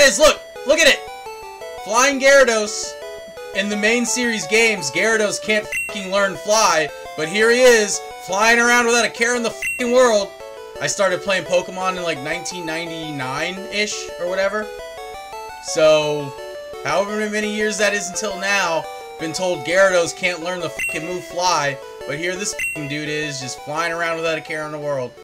it is! Look! Look at it! Flying Gyarados. In the main series games, Gyarados can't fucking learn fly, but here he is, flying around without a care in the fucking world. I started playing Pokemon in like 1999-ish, or whatever. So, however many years that is until now, been told Gyarados can't learn the fucking move fly, but here this fucking dude is, just flying around without a care in the world.